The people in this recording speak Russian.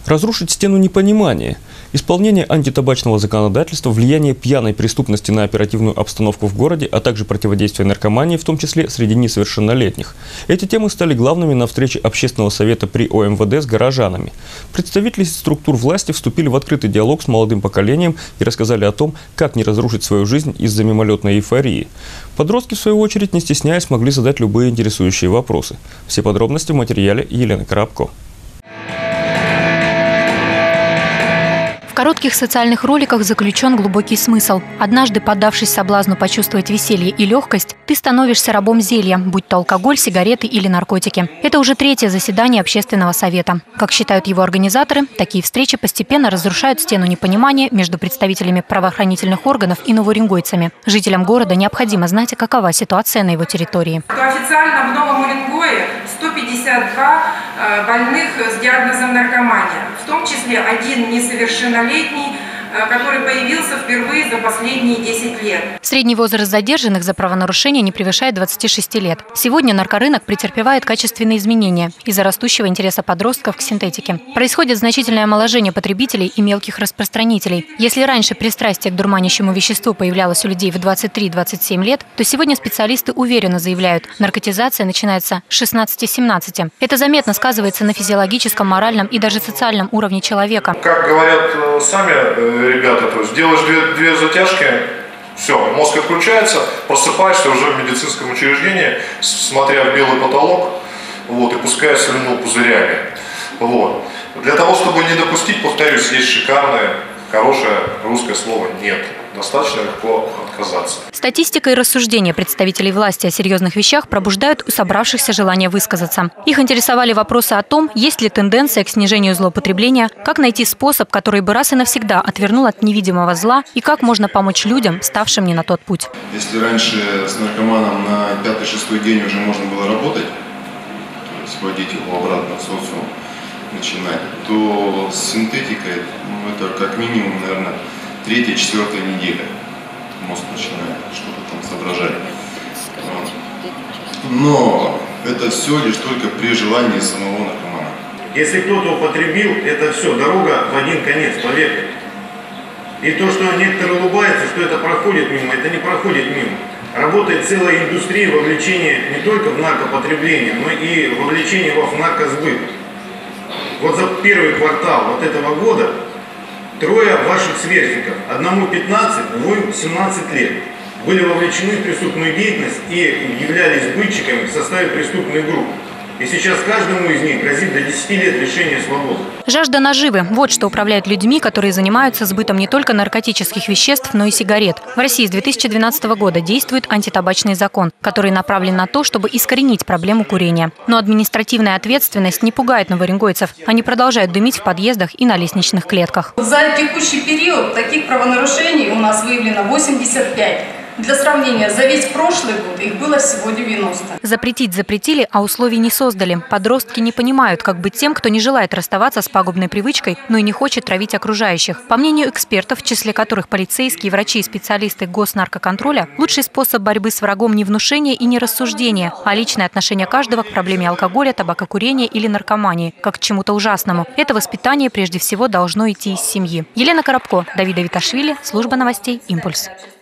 Разрушить стену непонимания. Исполнение антитабачного законодательства, влияние пьяной преступности на оперативную обстановку в городе, а также противодействие наркомании, в том числе среди несовершеннолетних. Эти темы стали главными на встрече Общественного совета при ОМВД с горожанами. Представители структур власти вступили в открытый диалог с молодым поколением и рассказали о том, как не разрушить свою жизнь из-за мимолетной эйфории. Подростки, в свою очередь, не стесняясь, могли задать любые интересующие вопросы. Все подробности в материале Елены Коробко. В коротких социальных роликах заключен глубокий смысл. Однажды, поддавшись соблазну почувствовать веселье и легкость, ты становишься рабом зелья, будь то алкоголь, сигареты или наркотики. Это уже третье заседание Общественного совета. Как считают его организаторы, такие встречи постепенно разрушают стену непонимания между представителями правоохранительных органов и новоуренгойцами. Жителям города необходимо знать, какова ситуация на его территории. Официально в Новом Уренгое 152 больных с диагнозом наркомания, в том числе один несовершеннолетний, который появился впервые за последние 10 лет. Средний возраст задержанных за правонарушение не превышает 26 лет. Сегодня наркорынок претерпевает качественные изменения из-за растущего интереса подростков к синтетике. Происходит значительное омоложение потребителей и мелких распространителей. Если раньше пристрастие к дурманящему веществу появлялось у людей в 23-27 лет, то сегодня специалисты уверенно заявляют, наркотизация начинается с 16-17. Это заметно сказывается на физиологическом, моральном и даже социальном уровне человека. Как говорят сами ребята, то есть делаешь две затяжки, все, мозг отключается, просыпаешься уже в медицинском учреждении, смотря в белый потолок, вот, и пуская слюну пузырями. Вот. Для того, чтобы не допустить, повторюсь, есть шикарное, хорошее русское слово «нет». Достаточно легко отказаться. Статистика и рассуждения представителей власти о серьезных вещах пробуждают у собравшихся желание высказаться. Их интересовали вопросы о том, есть ли тенденция к снижению злоупотребления, как найти способ, который бы раз и навсегда отвернул от невидимого зла, и как можно помочь людям, ставшим не на тот путь. Если раньше с наркоманом на 5-6 день уже можно было работать, то есть вводить его обратно в социум, начинать, то с синтетикой, это как минимум, наверное, 3-4 неделя мозг начинает что-то там соображать. Но это все лишь только при желании самого наркомана. Если кто-то употребил, это все, дорога в один конец, поверьте. И то, что некоторые улыбаются, что это проходит мимо, это не проходит мимо. Работает целая индустрия вовлечения не только в наркопотребление, но и вовлечение в наркосбыт. Вот за первый квартал вот этого года 3 ваших сверстников, одному 15, двоим 17 лет, были вовлечены в преступную деятельность и являлись сбытчиками в составе преступной группы. И сейчас каждому из них грозит до 10 лет лишения свободы. Жажда наживы – вот что управляет людьми, которые занимаются сбытом не только наркотических веществ, но и сигарет. В России с 2012 года действует антитабачный закон, который направлен на то, чтобы искоренить проблему курения. Но административная ответственность не пугает новоуренгойцев. Они продолжают дымить в подъездах и на лестничных клетках. За текущий период таких правонарушений у нас выявлено 85. Для сравнения, за весь прошлый год их было всего 90. Запретить запретили, а условий не создали. Подростки не понимают, как быть тем, кто не желает расставаться с пагубной привычкой, но и не хочет травить окружающих. По мнению экспертов, в числе которых полицейские, врачи и специалисты госнаркоконтроля, лучший способ борьбы с врагом не внушение и не рассуждение, а личное отношение каждого к проблеме алкоголя, табакокурения или наркомании, как к чему-то ужасному. Это воспитание прежде всего должно идти из семьи. Елена Коробко, Давид Авиташвили, служба новостей «Импульс».